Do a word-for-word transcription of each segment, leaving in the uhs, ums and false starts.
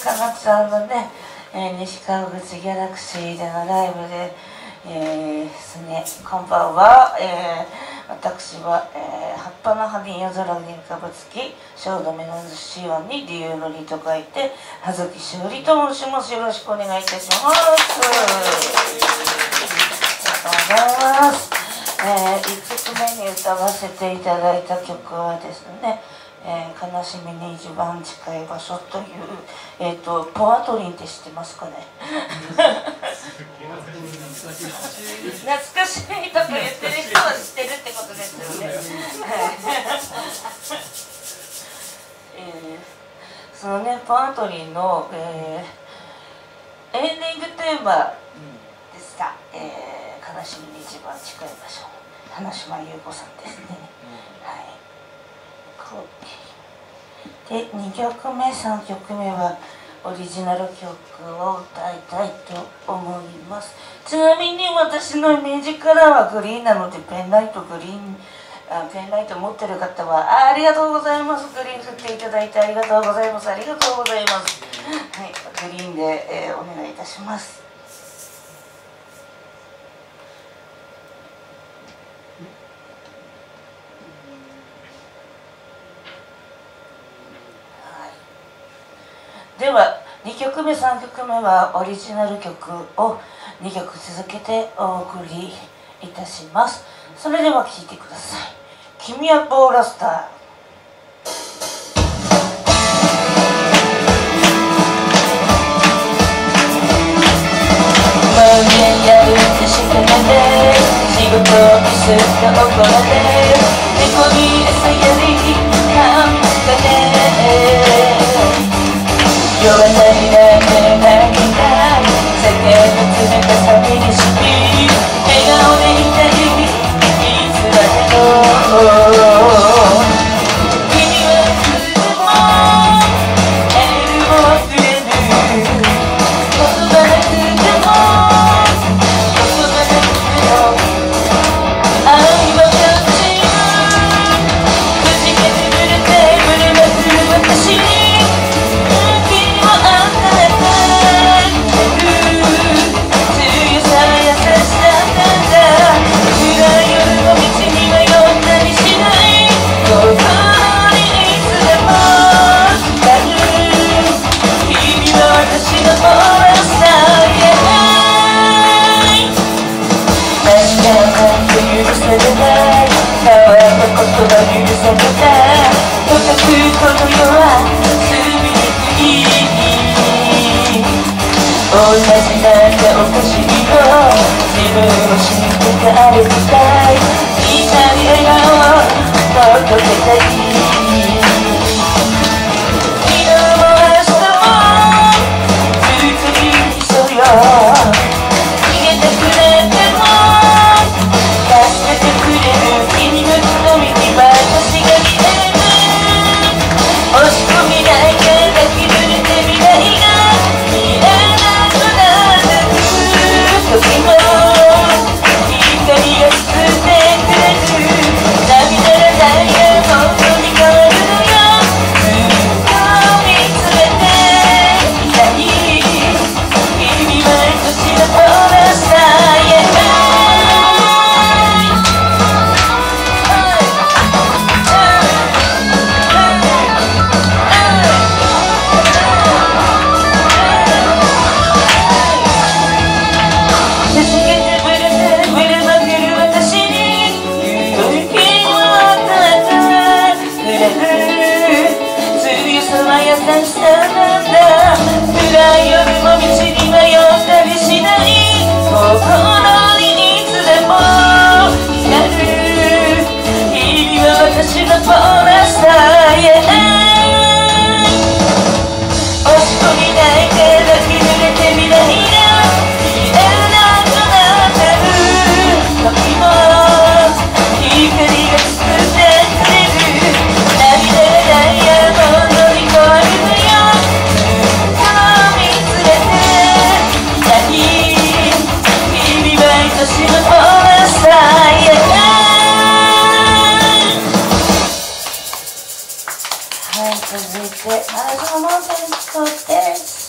かなちゃんのね、えー、西川口ギャラクシーでのライブで、えー、ですね、こんばんは、えー、私は、えー、葉っぱの葉に夜空に浮かぶ月、小の目のしわに理由の理と書いて、葉月しおりと申します。よろしくお願いいたします。ありがとうございます。えー、いっきょくめに歌わせていただいた曲はですね、えー、悲しみに一番近い場所という、えー、とポアトリンって知ってますかね。懐かしいとか言ってる人は知ってるってことですよね。えー、そのねポアトリンの、えー、エンディングテーマでした、えー、悲しみに一番近い場所、花島優子さんですね。はい、でにきょくめさんきょくめはオリジナル曲を歌いたいと思います。ちなみに私のイメージカラーはグリーンなので、ペンライトグリーンあペンライト持ってる方は あ, ありがとうございます。グリーン振っていただいてありがとうございます。ありがとうございます。はい、グリーンで、えー、お願いいたします。ではにきょくめさんきょくめはオリジナル曲をにきょく続けてお送りいたします。それでは聴いてください。君はボーラスター。無限やるって仕掛けて仕事をミスって怒られ猫に餌やりなんかね、弱さになって泣きたい世間の冷たさにしき笑顔でいたいいつだけど君はいつでもエールをくれる言葉なくても言葉なくても愛は感じるくじけてぶれてぶれまくる私に同じなんておかしいよ自分を知って歩きたいみんなに笑顔を届けたい昨日も明日もずっと一緒よ逃げてくれても助けてくれる君の瞳に私が見える押し込みないから抱き濡れて未来が見える時も光が包んでくれる涙がダイヤモンドに変わるのよずっと見つめていたい君は愛しのボーラスターへ私のボーラスターへ押し込みないから抱き濡れて未来が見えなくなってる時も光が包んでくれる涙がダイヤモンドに変わるのよずっと見つめていたい君は愛しのボーラスターへ続いて、マラソンのテントです。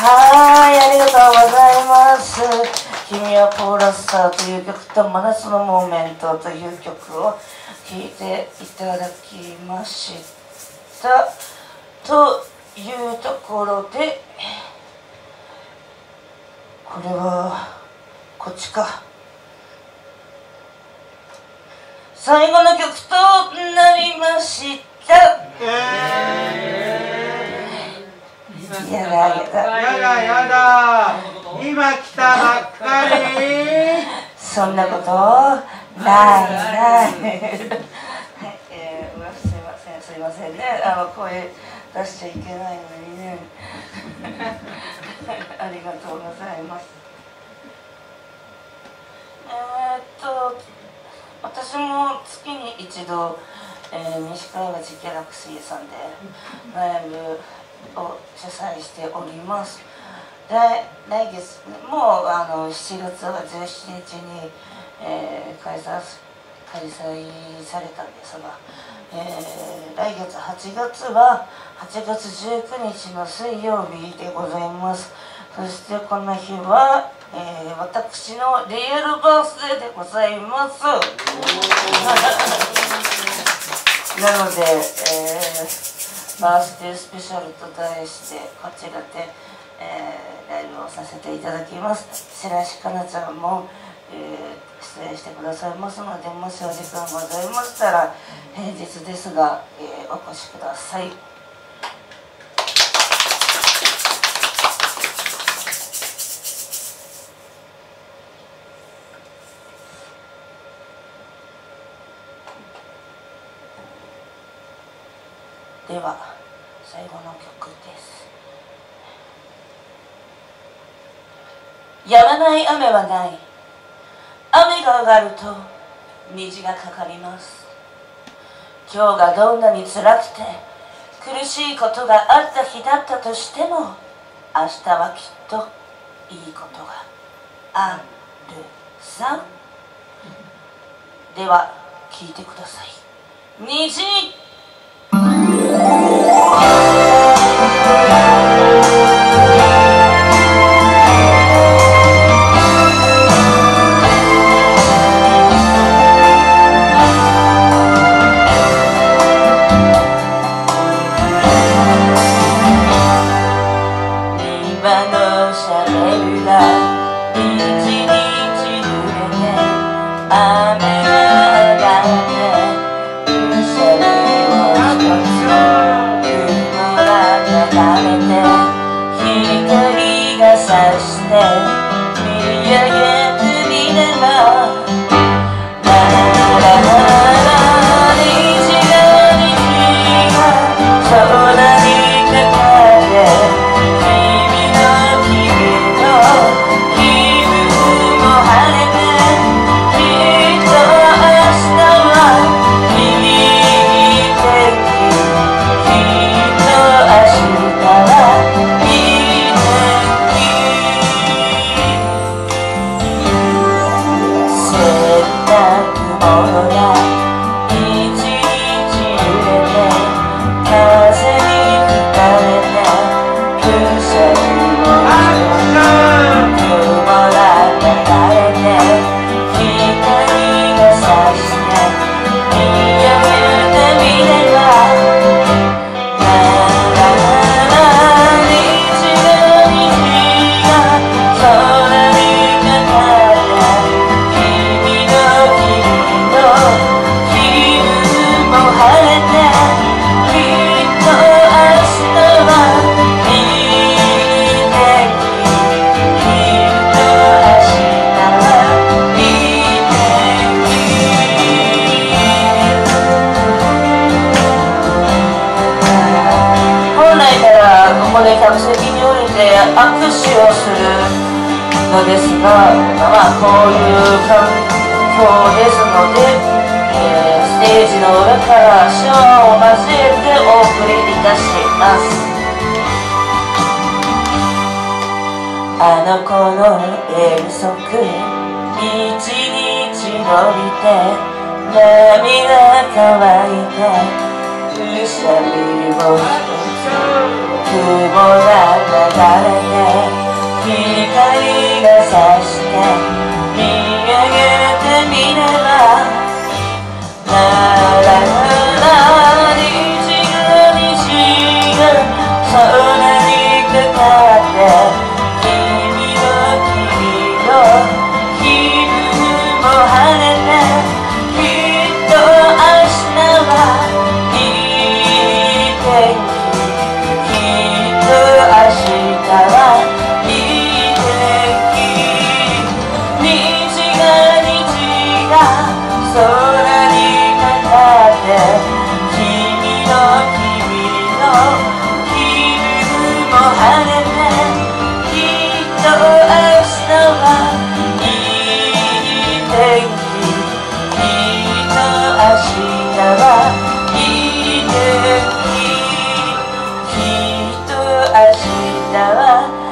はい、ありがとうございます。君はポーラスターという曲と真夏のモーメントという曲を聴いていただきましたというところで、これはこっちか。最後の曲となりました。やだやだやだやだ、今来たばっかり。 そんなことないない。はい、えー、すいませんすいませんね、あの声出しちゃいけないのにね。ありがとうございます。えー、っと私も月に一度、えー、西川口Galaxyさんでライブを主催しております。来, 来月もうあのしちがつじゅうしちにちに、えー、開催開催されたんですが、えー、来月はちがつははちがつじゅうくにちの水曜日でございます。そしてこの日は、えー、私のリアルバースデーでございます。なので、えー、バースデースペシャルと題してこちらで、えー、ライブをさせていただきます。白石かなちゃんも、えー、出演してくださいますので、もしお時間ございましたら平日ですが、えー、お越しください。では最後の曲です。止まない雨はない。雨が上がると虹がかかります。今日がどんなに辛くて苦しいことがあった日だったとしても、明日はきっといいことがあるさ。では聴いてください。虹。ですが、まあこういう環境ですので、えー、ステージの上から手話を交えてお送りいたします。あの子の遠足一日伸びて涙乾いてくしゃみも一つ雲が流れて見上げてみればララララ虹が虹が空にかかって君の君の気分も晴れてきっと明日はいい天気きっと明日はいい天気虹が虹が空にかかって君の君の気分も晴れてきっと明日はいい天気きっと明日はいい天気きっと明日は